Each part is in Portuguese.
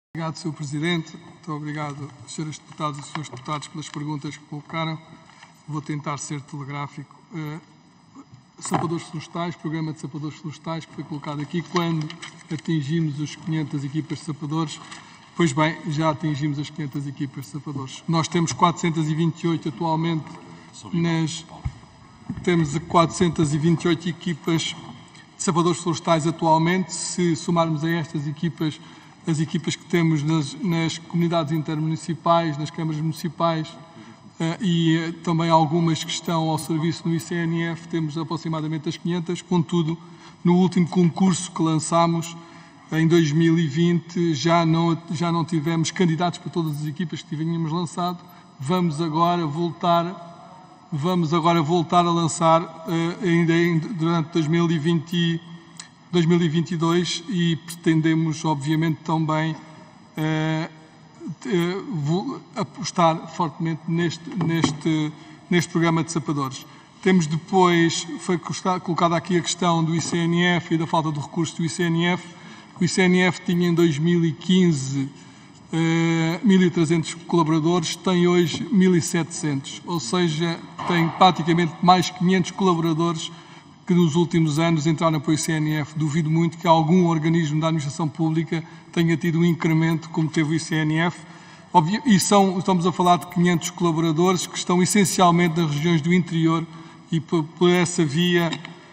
Obrigado, Sr. Presidente. Muito obrigado, Srs. Deputados e Srs. Deputados, pelas perguntas que colocaram. Vou tentar ser telegráfico. Sapadores florestais, programa de sapadores florestais que foi colocado aqui. Quando atingimos os 500 equipas de sapadores? Pois bem, já atingimos as 500 equipas de sapadores. Nós temos 428 atualmente, temos 428 equipas de sapadores florestais atualmente. Se somarmos a estas equipas as equipas que temos nas comunidades intermunicipais, nas câmaras municipais e também algumas que estão ao serviço no ICNF, temos aproximadamente as 500. Contudo, no último concurso que lançámos, em 2020, já não tivemos candidatos para todas as equipas que tínhamos lançado. Vamos agora voltar a lançar ainda durante 2022 e pretendemos, obviamente, também apostar fortemente neste programa de sapadores. Temos depois, foi colocada aqui a questão do ICNF e da falta de recursos do ICNF. O ICNF tinha em 2015 1.300 colaboradores, tem hoje 1.700, ou seja, tem praticamente mais 500 colaboradores que nos últimos anos entraram para o ICNF. Duvido muito que algum organismo da administração pública tenha tido um incremento como teve o ICNF. Estamos a falar de 500 colaboradores que estão essencialmente nas regiões do interior e por essa via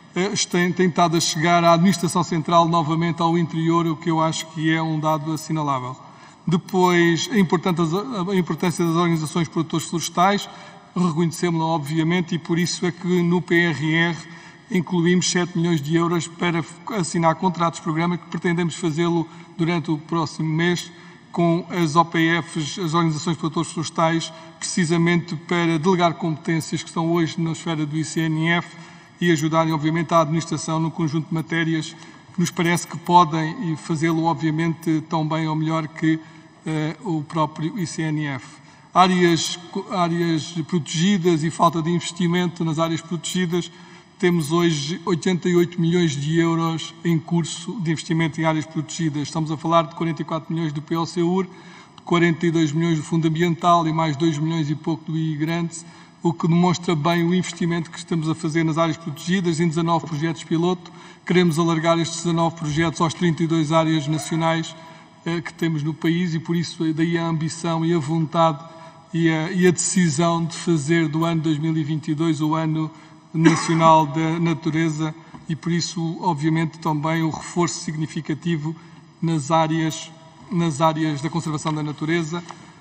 têm estado a chegar à administração central novamente ao interior, o que eu acho que é um dado assinalável. Depois, a importância das organizações de produtores florestais, reconhecemos-la obviamente, e por isso é que no PRR incluímos 7 milhões de euros para assinar contratos de programa, que pretendemos fazê-lo durante o próximo mês com as OPFs, as Organizações de Produtores Florestais, precisamente para delegar competências que estão hoje na esfera do ICNF e ajudarem, obviamente, a administração no conjunto de matérias que nos parece que podem fazê-lo, obviamente, tão bem ou melhor que o próprio ICNF. Áreas protegidas e falta de investimento nas áreas protegidas. Temos hoje 88 milhões de euros em curso de investimento em áreas protegidas. Estamos a falar de 44 milhões do POCUR, de 42 milhões do Fundo Ambiental e mais 2 milhões e pouco do I-Grants, o que demonstra bem o investimento que estamos a fazer nas áreas protegidas em 19 projetos piloto. Queremos alargar estes 19 projetos aos 32 áreas nacionais que temos no país e por isso daí a ambição e a vontade e a decisão de fazer do ano 2022 o ano nacional da natureza e por isso, obviamente, também o reforço significativo nas áreas da conservação da natureza.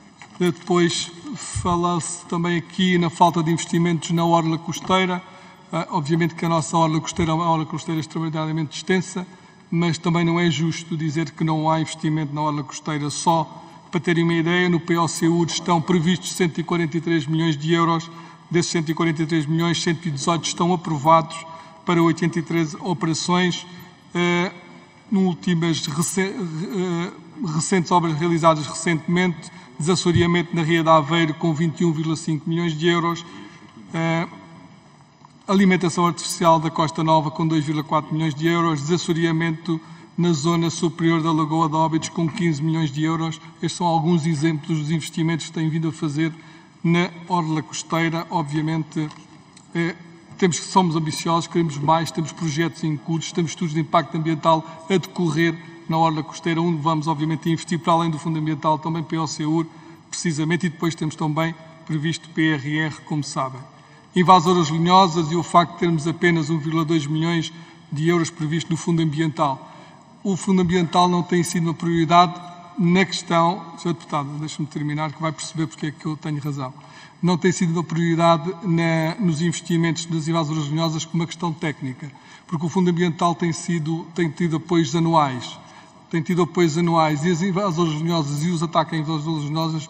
Depois fala-se também aqui na falta de investimentos na orla costeira. Obviamente que a nossa orla costeira é uma orla costeira extraordinariamente extensa, mas também não é justo dizer que não há investimento na orla costeira. Só para terem uma ideia, no POCUR estão previstos 143 milhões de euros. Desses 143 milhões, 118 estão aprovados para 83 operações. Últimas recentes obras realizadas recentemente, desassoreamento na Ria de Aveiro com 21,5 milhões de euros, alimentação artificial da Costa Nova com 2,4 milhões de euros, desassoreamento na zona superior da Lagoa de Óbidos com 15 milhões de euros. Estes são alguns exemplos dos investimentos que têm vindo a fazer na orla costeira. Obviamente, somos ambiciosos, queremos mais, temos projetos em curso, temos estudos de impacto ambiental a decorrer na orla costeira, onde vamos, obviamente, investir para além do Fundo Ambiental, também POCUR, precisamente, e depois temos também previsto PRR, como sabem. Invasoras lenhosas e o facto de termos apenas 1,2 milhões de euros previsto no Fundo Ambiental. O Fundo Ambiental não tem sido uma prioridade na questão, Sr. Deputado, deixe-me terminar, que vai perceber porque é que eu tenho razão. Não tem sido uma prioridade nos investimentos das invasoras lenhosas como uma questão técnica, porque o Fundo Ambiental tem tido apoios anuais. E as invasoras lenhosas e os ataques a invasoras lenhosas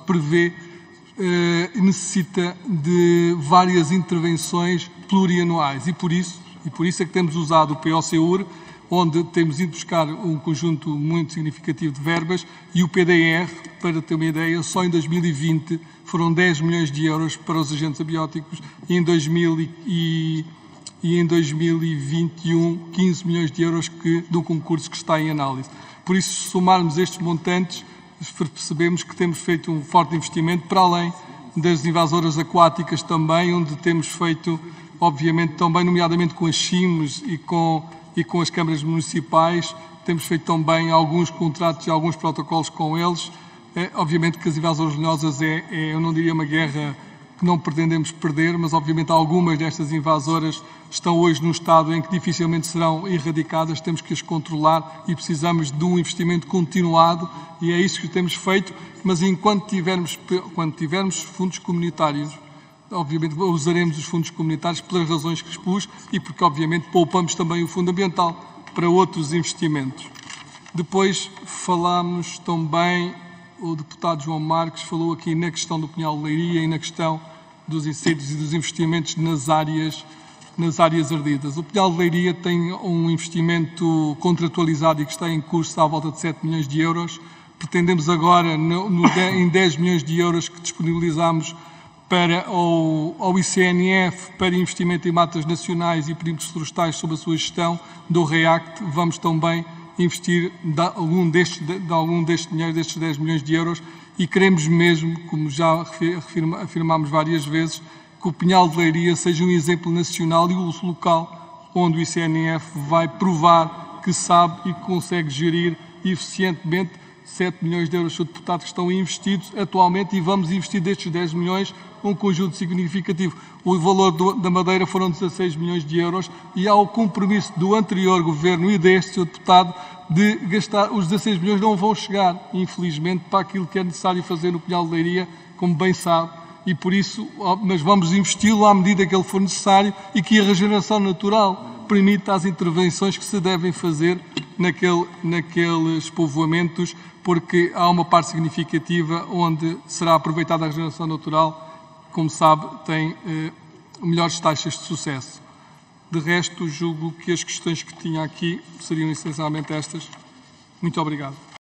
necessita de várias intervenções plurianuais e por isso é que temos usado o POCUR, onde temos ido buscar um conjunto muito significativo de verbas, e o PDR, para ter uma ideia, só em 2020 foram 10 milhões de euros para os agentes abióticos e em 2021 15 milhões de euros do concurso que está em análise. Por isso, se somarmos estes montantes, percebemos que temos feito um forte investimento para além das invasoras aquáticas também, onde temos feito, obviamente, também, nomeadamente com as CIMs e com as câmaras municipais, temos feito também alguns contratos e alguns protocolos com eles. Obviamente que as invasoras lenhosas eu não diria uma guerra que não pretendemos perder, mas obviamente algumas destas invasoras estão hoje num estado em que dificilmente serão erradicadas, temos que as controlar e precisamos de um investimento continuado e é isso que temos feito, mas enquanto tivermos fundos comunitários, obviamente usaremos os fundos comunitários pelas razões que expus e porque obviamente poupamos também o fundo ambiental para outros investimentos. Depois falámos também, o deputado João Marques falou aqui na questão do Pinhal de Leiria e na questão dos incêndios e dos investimentos nas áreas ardidas. O Pinhal de Leiria tem um investimento contratualizado e que está em curso à volta de 7 milhões de euros. Pretendemos agora, em 10 milhões de euros que disponibilizamos ao ICNF para investimento em matas nacionais e perímetros florestais sob a sua gestão do REACT, vamos também investir de algum destes dinheiro, destes 10 milhões de euros, e queremos mesmo, como já afirmámos várias vezes, que o Pinhal de Leiria seja um exemplo nacional e o local onde o ICNF vai provar que sabe e que consegue gerir eficientemente 7 milhões de euros, Sr. Deputado, que estão investidos atualmente, e vamos investir destes 10 milhões um conjunto significativo. O valor da Madeira foram 16 milhões de euros e há o compromisso do anterior governo e deste, Sr. Deputado, de gastar os 16 milhões, não vão chegar, infelizmente, para aquilo que é necessário fazer no Pinhal de Leiria, como bem sabe, e por isso, mas vamos investi-lo à medida que ele for necessário e que a regeneração natural permita as intervenções que se devem fazer naqueles povoamentos, porque há uma parte significativa onde será aproveitada a regeneração natural, como sabe, tem melhores taxas de sucesso. De resto, julgo que as questões que tinha aqui seriam essencialmente estas. Muito obrigado.